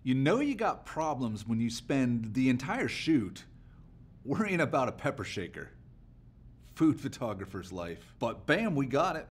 You know you got problems when you spend the entire shoot worrying about a pepper shaker. Food photographer's life. But bam, we got it.